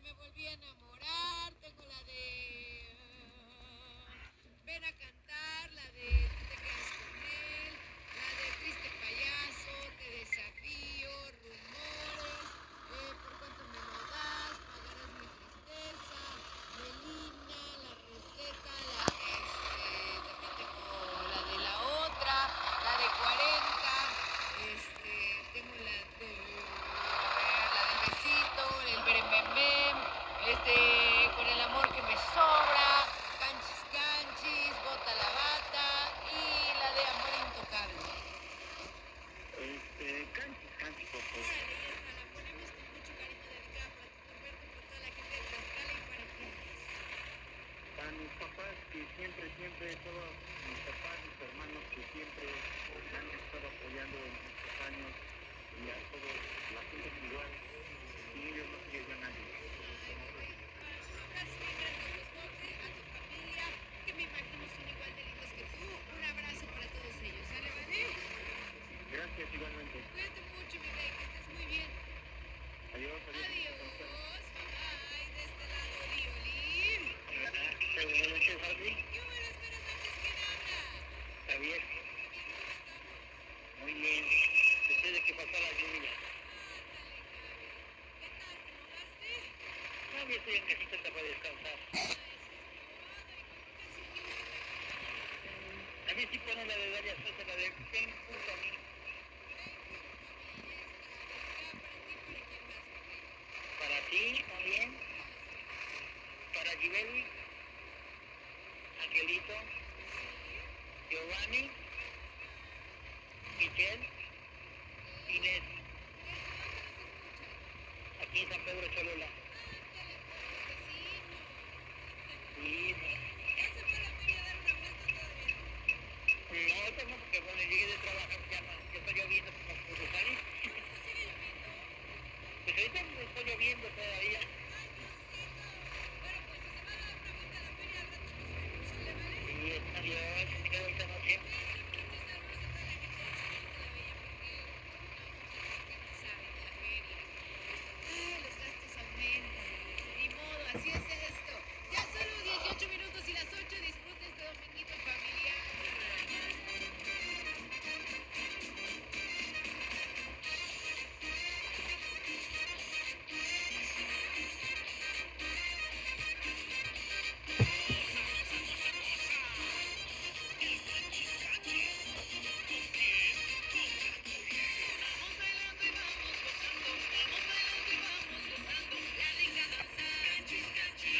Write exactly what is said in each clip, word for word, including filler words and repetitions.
me volví a enamorar, tengo la de ah, ven a cantar, la de tú te quedas con él, la de triste payaso, te desafío, rumores, eh, por cuánto me lo das, pagarás mi tristeza, Melina, la receta, la este, también tengo la de la otra, la de cuarenta, este, tengo la de, a ver, la del besito, el berememem, este, con el amor que me sobra, canchis canchis, bota la bata y la de amor intocable. Este, canchis, canchis, por favor. Órale, ya está, la ponemos con mucho cariño dedicada para ti, Norberto, para toda la gente de Tlaxcala y para quién más. Para mis papás que siempre, siempre, todos mis papás, mis hermanos que siempre me han estado apoyando en estos años y a todos, la gente es igual, sin ellos no sería yo nadie. Ay, qué bonito. Para un abrazo bien grandotote a tu familia, que me imagino son igual de lindos que tú. Un abrazo para todos ellos. ¿Sale, vale? Gracias igualmente. Cuídate mucho, mi rey, que estés muy bien. Adiós, adiós. Adiós. Bye. De este lado, Oli. Buenas noches, Harvey. Qué buenas, buenas noches. ¿Quién habla? Javier, Javier, ¿cómo estamos? muy bien. Después de que pasó la lluvia. Ándale, Javi. ¿Qué tal? ¿Te mojaste? Javi, estoy en casita para descansar. Ah, eso es todo. ¿Y con qué canción quieres que te acompañe? A mí sí ponen la de Daria Sosa, la de Ven junto a mí. Ven junto a mí, ya está. Dedicada para ti y para quién más, mi rey. Para ti también, Gracias. para Gibeli, Angelito, Sí. Giovanni, Ajá. Michelle, Ok. Inés, ¿Desde dónde nos escuchas? aquí en San Pedro Cholula. Ándale, pues, vecino. Y ¿Ya se fue a la feria a dar una vuelta o todavía no? no, ahorita no, porque cuando llegué de trabajar ya, no, ya está lloviendo como pude salir. ¿Ahorita sigue lloviendo? Pues ahorita no está lloviendo todavía. ¡Ay, Diosito! Bueno, pues si se va a dar una vuelta a la feria, al rato nos vemos, ¿sale, vale? Y adiós, que queda ahorita noche. Cuídense mucho y saludos a toda la gente de Chapultepec la Bella, porque no, mucha gente no sabe de la feria y todo eso. Ay, los gastos aumentan. Ni modo, así es esto. Ya son los dieciocho minutos y las ocho. Disfrute este dominguito familiar. Vamos bailando y vamos gozando, vamos bailando y vamos gozando, la rica danza. Canchis, canchis.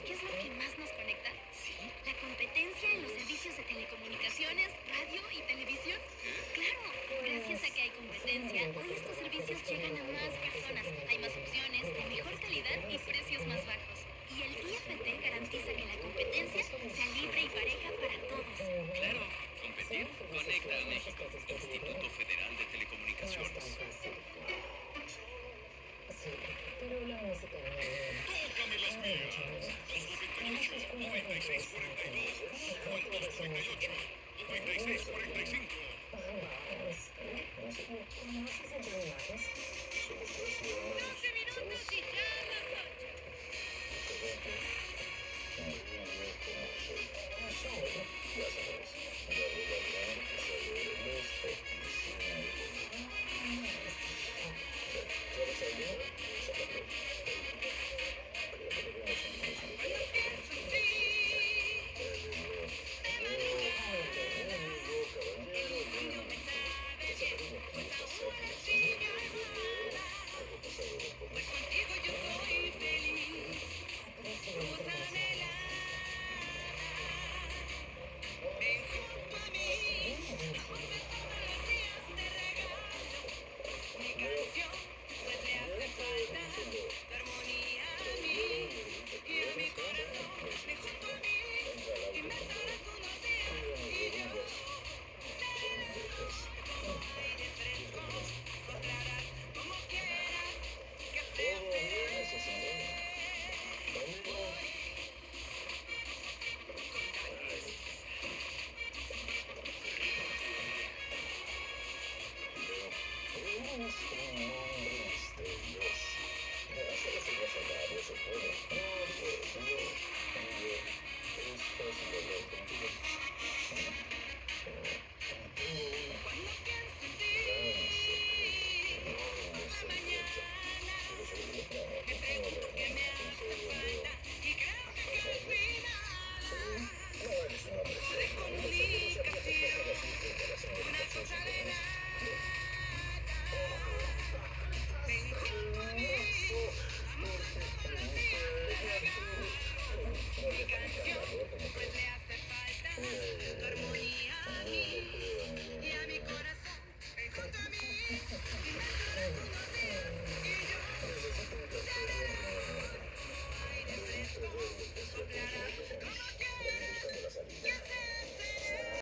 qué es lo que más nos conecta? ¿Sí? La competencia en los servicios de telecomunicaciones, radio y televisión. Claro, gracias a que hay competencia, hoy estos servicios llegan a más personas, hay más opciones, de mejor calidad y precios más bajos. Y el I F T garantiza que la competencia sea libre y pareja para todos. Claro, competir conecta a México. Instituto Federal de Telecomunicaciones. Pero la música Tócame las mías. dos noventa y ocho, noventa y seis cuarenta y dos. O el dos noventa y ocho, noventa y seis cuarenta y cinco. ¿Conoces el